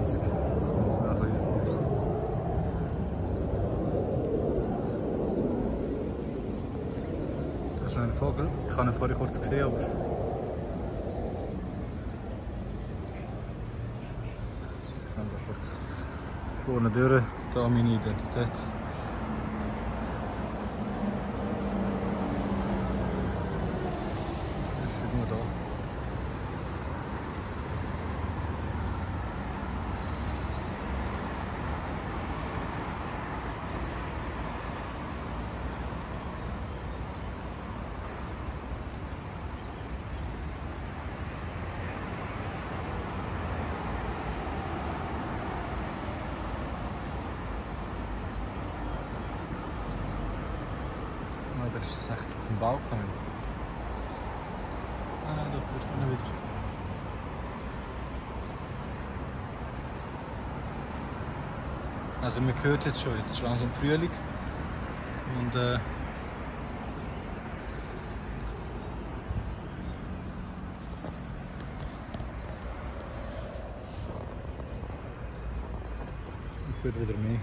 20. Jetzt muss noch ein bisschen. Das ist noch ein Vogel. Ich habe ihn vorher kurz gesehen, aber. Ich gehe kurz vorne durch. Hier meine Identität. Das ist irgendwo da. Oder ist das echt auf dem Balkon? Ah nein, da kommt man wieder. Also man hört jetzt schon, jetzt ist langsam Frühling. Und man hört wieder mehr.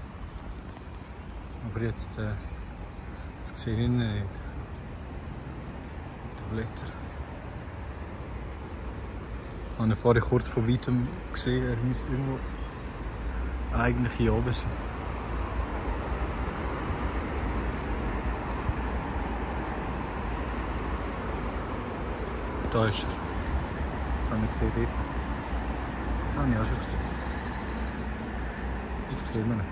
Aber jetzt das sehe ich nicht. Auf den Blättern. Ich habe ihn vorhin kurz von weitem gesehen, er müsste irgendwo eigentlich hier oben sein. Da ist er. Das habe ich gesehen dort. Das habe ich auch schon gesehen. Jetzt sehen wir ihn.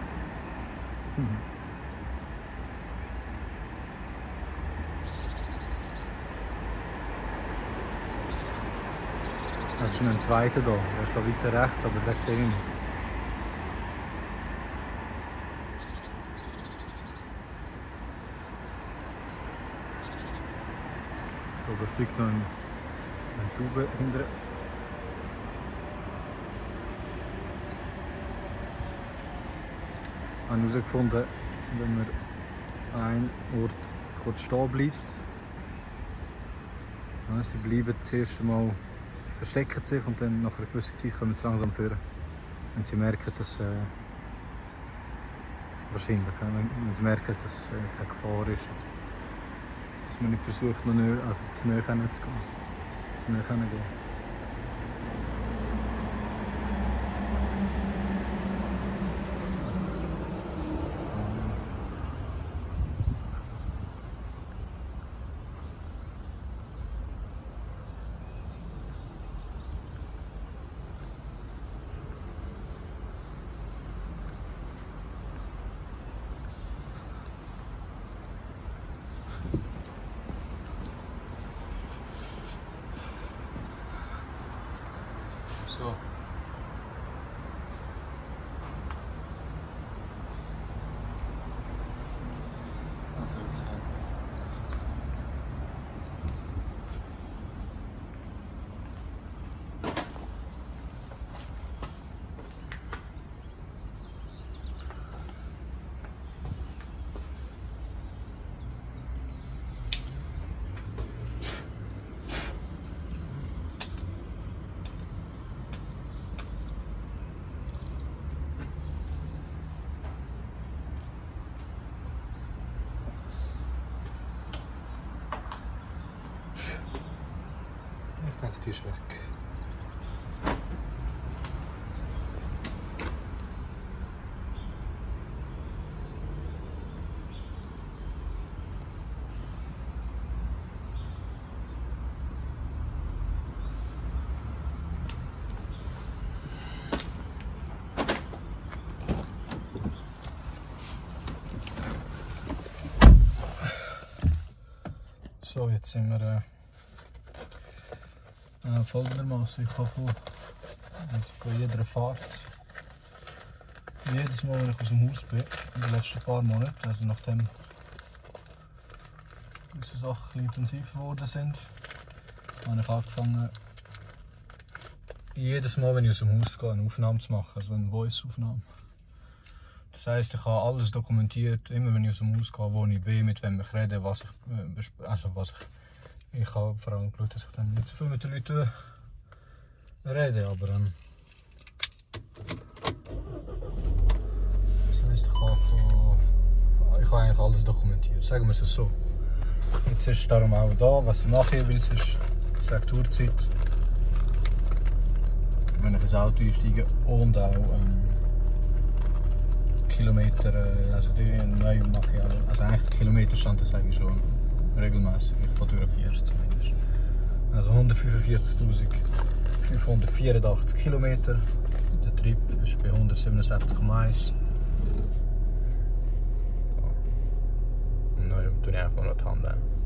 Es ist noch ein zweiter hier, der ist da weiter rechts, aber den sehe ich nicht. Da oben fliegt noch eine Taube hinterher. Ich habe herausgefunden, wenn man an einem Ort kurz stehen bleibt, sie bleiben zuerst einmal, sie verstecken sich und dann nach einer gewissen Zeit kommen sie langsam führen. Wenn sie merken, dass wahrscheinlich, wenn sie merken, dass keine Gefahr ist, dass man nicht versucht, noch näher, also zu näher zu gehen. Zu näher gehen. So. Ich denke, die ist weg. So, jetzt sind wir folgendermaßen. Ich habe bei jeder Fahrt, jedes Mal, wenn ich aus dem Haus bin, in den letzten paar Monaten, also nachdem gewisse Sachen intensiver geworden sind, habe ich angefangen, jedes Mal, wenn ich aus dem Haus gehe, eine Aufnahme zu machen, also eine Voice-Aufnahme. Das heisst, ich habe alles dokumentiert, immer wenn ich aus dem Haus gehe, wo ich bin, mit wem ich rede, was ich habe vor allem geschaut, dass ich dann nicht so viel mit den Leuten rede, aber eigentlich alles dokumentiert. Sagen wir es so. Jetzt ist darum auch da, was ich mache, weil es ist Tourzeit. Wenn ich ins Auto einsteige und auch Kilometer, also die neu mache ich auch, also eigentlich den Kilometerstand, das sage ich schon regelmäßig, ich fotografiere es zumindest. Also 145.584 Kilometer, der Trip ist bei 167,1. Und neu tue ich einfach noch die Hand an.